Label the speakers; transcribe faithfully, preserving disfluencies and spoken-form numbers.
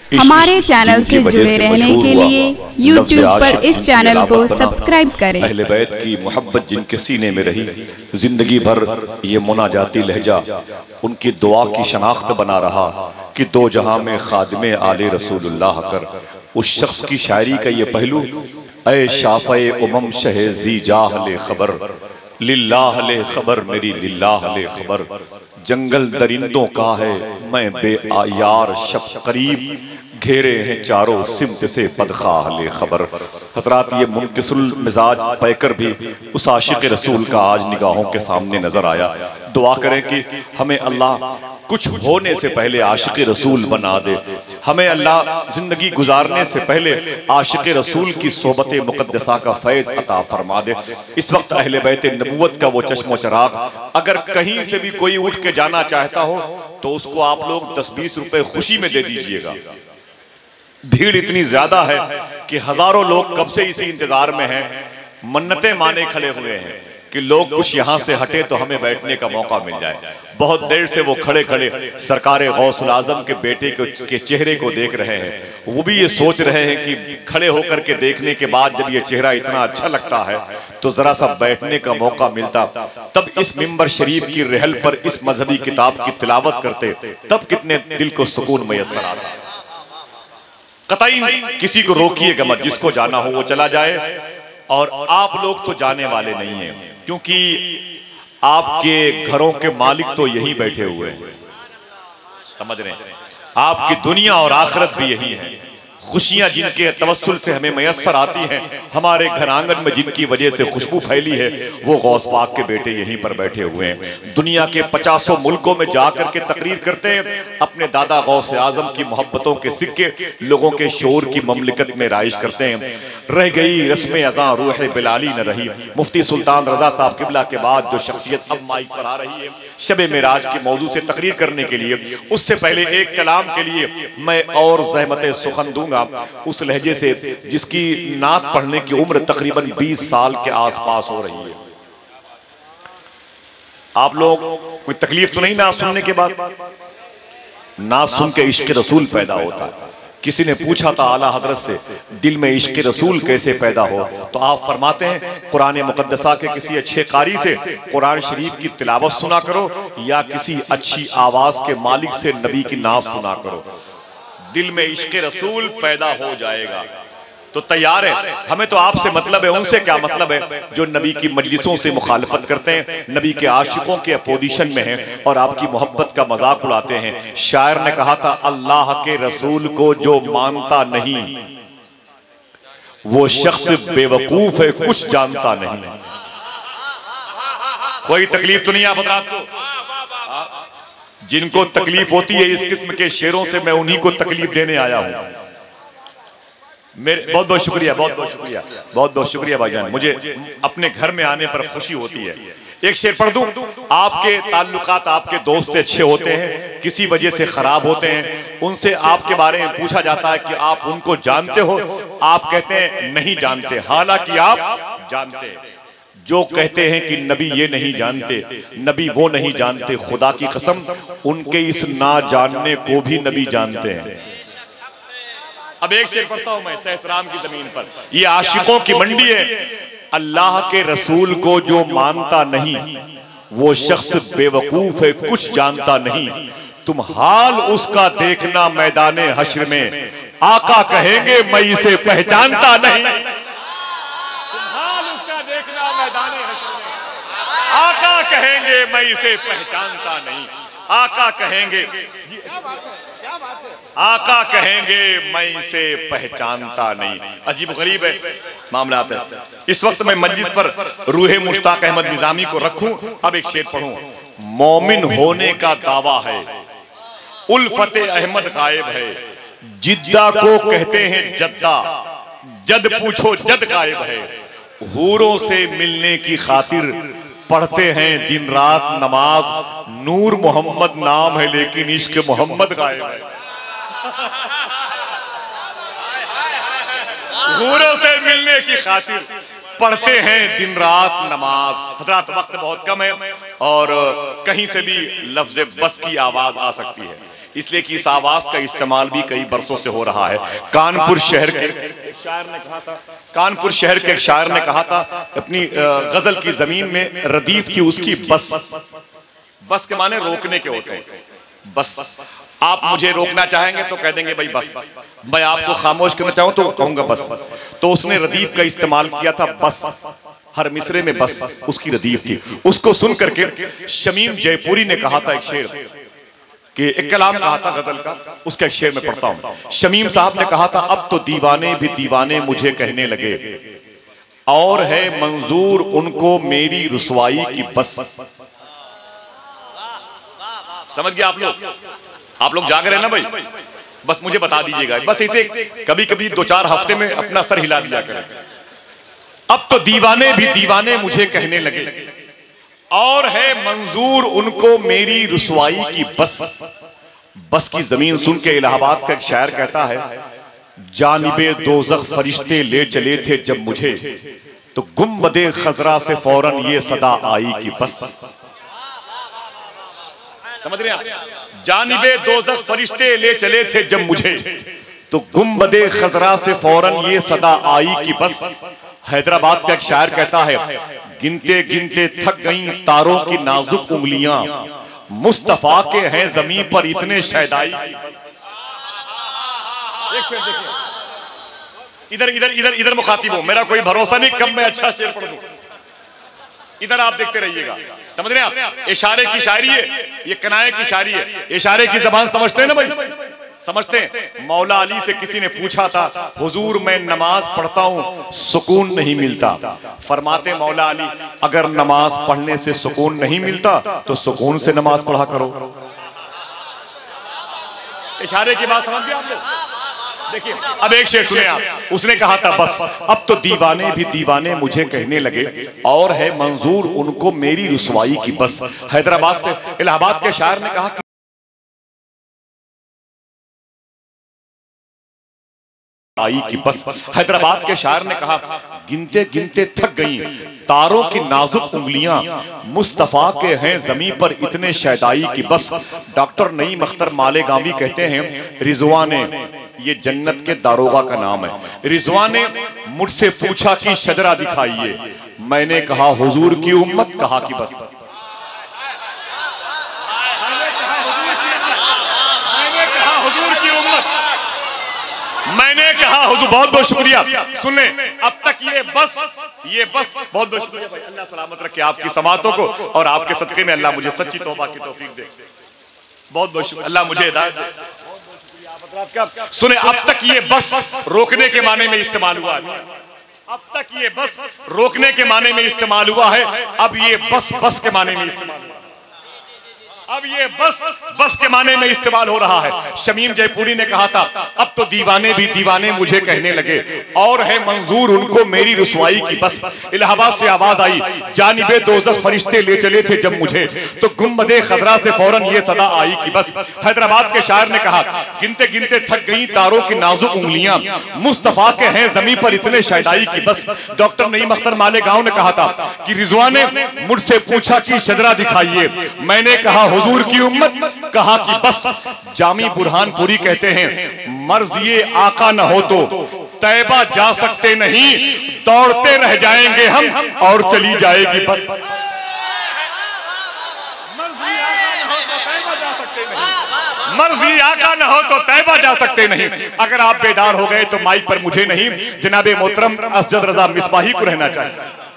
Speaker 1: हमारे चैनल से जुड़े रहने के लिए यूट्यूब पर इस चैनल को सब्सक्राइब करें।
Speaker 2: अहले बैत की मोहब्बत जिनके सीने में रही, जिंदगी भर ये मुनाजाती लहजा उनकी दुआ की शनाख्त बना रहा कि दो जहां में खादिमे आले रसूलुल्लाह कर। उस शख्स की शायरी का ये पहलू, ऐ शाफ़े उमम शहज़ी जाहले खबर, लिल्लाह ले खबर मेरी लिल्लाह ले खबर। जंगल दरिंदों का है मैं बे आयार शब करीब, घेरे हैं चारों सिमत से पदखाह ले खबर। हजरात, ये मुनकिसुल मिजाज पैकर भी उस आशिक रसूल का आज निगाहों के सामने नजर आया। दुआ करें कि हमें अल्लाह कुछ होने से पहले आशिक रसूल बना दे, हमें अल्लाह जिंदगी गुजारने से पहले आशिक रसूल की सोबत मुकद्दसा का फैज अता फरमा दे। इस वक्त अहले बैत नबूवत का वो चश्मो चराग अगर कहीं से भी कोई उठ के जाना चाहता हो तो उसको आप लोग दस बीस रुपए खुशी में दे दीजिएगा। भीड़ इतनी ज्यादा है कि हजारों लोग कब से इसी इंतजार में हैं, मन्नतें माने खड़े हुए हैं कि लोग कुछ यहाँ से हटे तो हमें बैठने का मौका मिल जाए। बहुत देर से वो खड़े खड़े सरकारे गौसुल आजम के बेटे के चेहरे को देख रहे हैं। वो भी ये सोच रहे हैं कि खड़े होकर के देखने के बाद जब ये चेहरा इतना अच्छा लगता है तो जरा सा बैठने का मौका मिलता, तब इस मिंबर शरीफ की रहल पर इस मजहबी किताब की तिलावत करते, तब कितने दिल को सुकून मैसर आता। कतई किसी को रोकिएगा मत, जिसको जाना हो वो चला जाए। और आप लोग तो जाने वाले नहीं हैं, क्योंकि आपके घरों के मालिक तो यहीं बैठे हुए हैं, समझ रहे हैं। आपकी दुनिया और आखिरत भी यही है। खुशियां जिनके तवस्सुल से हमें मैसर आती हैं, हमारे घर आंगन में जिनकी वजह से खुशबू फैली है, वो गौस पाक के बेटे यहीं पर बैठे हुए हैं। दुनिया के पचासों मुल्कों में जाकर के तकरीर करते हैं, अपने दादा गौस आजम की मोहब्बतों के सिक्के लोगों के शोर की ममलिकत में राइश करते हैं। रह गई रस्म अज़ां रूह बिलाली न रही। मुफ्ती सुल्तान रजा साहब किबला के बाद जो शख्सियत अब माइक पर आ रही है शब मेराज के मौजू से तकरीर करने के लिए, उससे पहले एक कलाम के लिए मैं और ज़हमत सुखन दूंगा उस लहजे से जिसकी नात पढ़ने की उम्र तकरीबन बीस साल के आसपास हो रही है। आप लोग कोई तकलीफ तो नहीं ना सुनने के बाद? ना सुन के इश्क रसूल पैदा होता है। किसी ने पूछा था आला हजरत से, दिल में इश्क रसूल कैसे पैदा हो? तो आप फरमाते हैं, कुरान मुकद्दसा के किसी अच्छे कारी से कुरान शरीफ की तिलावत सुना करो या किसी अच्छी आवाज के मालिक से नबी की नात सुना करो, दिल में इश्क रसूल पैदा हो जाएगा। तो तैयार है? हमें तो आपसे मतलब है, उनसे क्या मतलब है जो नबी की मजलिसों से मुखालफत करते हैं, नबी के आशिकों के अपोजिशन में हैं और आपकी मोहब्बत का मजाक उड़ाते हैं। शायर ने कहा था, अल्लाह के रसूल को जो मानता नहीं वो शख्स बेवकूफ है, कुछ जानता नहीं। कोई तकलीफ तो नहीं आप हज़रात को? जिनको तकलीफ होती है इस किस्म के शेरों से, मैं उन्हीं को तकलीफ देने आया हूं। मेरे बहुत बहुत शुक्रिया, बहुत बहुत शुक्रिया, बहुत बहुत शुक्रिया भाईजान। मुझे अपने घर में आने पर खुशी होती है। एक शेर पढ़ दूं। आपके ताल्लुकात आपके दोस्त अच्छे होते हैं, किसी वजह से खराब होते हैं, उनसे आपके बारे में पूछा जाता है कि आप उनको जानते हो? आप कहते हैं नहीं जानते, हालांकि आप जानते हैं। जो कहते हैं कि नबी ये नहीं जानते, नबी वो नहीं जानते, खुदा की कसम उनके इस ना जानने को भी नबी जानते हैं। अब एक शेर पढ़ता हूं मैं सहसराम की जमीन पर। ये आशिकों की मंडी है। अल्लाह के रसूल को जो मानता नहीं वो शख्स बेवकूफ है, कुछ जानता नहीं। तुम हाल उसका देखना मैदाने हश्र में, आका कहेंगे मैं इसे पहचानता नहीं। मैदाने हश्र में आका कहेंगे मैं इसे पहचानता नहीं। आका कहेंगे, आका कहेंगे मैं इसे पहचानता नहीं। अजीब गरीब है मामला है। इस वक्त मैं मजलिस पर रूहे मुश्ताक अहमद निजामी को रखूं। अब एक शेर पढ़ूं। मोमिन होने का दावा है, उल्फते अहमद गायब है, जिद्दा को कहते हैं जद्दा, जद पूछो जद गायब है। हूरों से मिलने की खातिर पढ़ते हैं दिन रात नमाज, नूर मोहम्मद नाम है लेकिन इश्क मोहम्मद गायब है। हूरों से मिलने की खातिर पढ़ते हैं दिन रात नमाज। हजरात, वक्त बहुत कम है और कहीं से भी लफ्ज़ बस की आवाज आ सकती है। इसलिए कि इस आवाज का इस्तेमाल भी कई बरसों से हो रहा है। कानपुर शहर के एक शायर ने कहा था कानपुर शहर के एक शायर ने कहा था अपनी गजल की जमीन में रदीफ थी उसकी बस। बस के माने रोकने के होते हैं। बस आप मुझे रोकना चाहेंगे तो कह देंगे भाई बस, मैं आपको खामोश करना चाहूं तो कहूंगा बस। तो उसने रदीफ का इस्तेमाल किया था बस, हर मिसरे में बस उसकी रदीफ थी। उसको सुन करके शमीम जयपुरी ने कहा था एक शेर कि एक कलाम कहा था गजल का, उसका एक शेर में पढ़ता हूं। शमीम साहब ने कहा था अब तो दीवाने भी दीवाने मुझे कहने लगे, और है मंजूर उनको मेरी रुसवाई की बस। समझ गया आप लोग? आप लोग जाग रहे हैं ना भाई? बस मुझे बता दीजिएगा, बस इसे कभी कभी दो चार हफ्ते में अपना सर हिला दिया करें। अब तो दीवाने भी दीवाने मुझे कहने लगे, और है मंजूर उनको मेरी रुसवाई की बस। बस की जमीन सुन के इलाहाबाद का एक शायर कहता है, जानिबे दोज़ख फरिश्ते ले चले थे जब मुझे, तो गुंबदे खजरा से फौरन ये सदा आई कि बस। समझ रहे हैं? जानिबे दोज़ख फरिश्ते ले चले थे जब मुझे, तो गुंबदे खजरा से फौरन ये सदा आई कि बस। हैदराबाद का एक शायर कहता है, गिनते गिनते थक गईं तारों की नाजुक उंगलियां, मुस्तफा के हैं जमीन पर इतने शैदाई। इधर इधर इधर इधर मुखातिब हो, मेरा कोई भरोसा नहीं कब मैं अच्छा शेर पढ़ दूं। इधर आप देखते रहिएगा। समझ रहे हैं आप? इशारे की शायरी है, ये कनाए की शायरी है। इशारे की जबान समझते हैं ना भाई? समझते हैं। मौला अली से किसी ने पूछा था, हुजूर मैं नमाज पढ़ता हूं सुकून नहीं मिलता। फरमाते मौला अली, अगर नमाज पढ़ने से सुकून नहीं मिलता तो सुकून से नमाज पढ़ा करो। इशारे की बात समझ गए आप लोग? देखिए अब एक शेर सुने आप। उसने कहा था बस अब तो दीवाने भी दीवाने मुझे कहने लगे, और है मंजूर उनको मेरी रुसवाई की बस। हैदराबाद से इलाहाबाद के शायर ने कहा कि आई की बस। हैदराबाद के शायर ने कहा, गिनते गिनते थक गईं तारों की नाजुक उंगलियां, मुस्तफा के हैं जमीन पर इतने शैदाई की बस। डॉक्टर नईम अख्तर मालेगावी कहते हैं, रिजवा ने, ये जन्नत के दारोगा का नाम है, रिजवा ने मुझसे पूछा कि शजरा दिखाइए, मैंने कहा हुजूर की उम्मत, कहा कि बस। मैंने कहा हुजूर, बहुत बहुत शुक्रिया। सुन ले, अब तक ये बस ये बस बहुत बहुत शुक्रिया भाई। अल्लाह सलामत रखे आपकी समातों को, और आपके सदके में अल्लाह मुझे सच्ची तौबा की तौफीक दे। बहुत बहुत शुक्रिया, अल्लाह मुझे हिदायत दे। सुने, अब तक ये बस रोकने के माने में इस्तेमाल हुआ है। अब तक ये बस रोकने के माने में इस्तेमाल हुआ है, अब ये बस बस के माने में इस्तेमाल हुआ। अब ये बस बस के माने में इस्तेमाल हो रहा है। शमीम जयपुरी ने कहा था, अब तो दीवाने भी दीवाने मुझे कहने लगे, और है मंजूर उनको मेरी रुसवाई की बस। इलाहाबाद से आवाज आई, जानिबे दोज़ख फरिश्ते ले चले थे जब मुझे, तो गुंबदे खदरा से फौरन ये सदा आई कि बस। हैदराबाद के शायर ने कहा, गिनते गिनते थक गई तारों की नाजुक उंगलियां, मुस्तफा के हैं जमीन पर इतने शैदाई की बस। डॉक्टर नईम अख्तर मालेगांव ने कहा था कि रिजवा ने मुझसे पूछा कि शजरा दिखाइए, मैंने कहा हुजूर की उम्मत, कहा कि बस। जामी बुरहानपुरी कहते हैं, मर्ज ये आका न हो तो तैबा जा सकते नहीं, दौड़ते रह जाएंगे हम और चली जाएगी बस। मर्जी आका न हो तो तैबा जा सकते नहीं। अगर आप बेदार हो गए तो माइक पर मुझे नहीं, जनाबे मोहतरम असजद रजा मिसबाही को रहना चाहिए।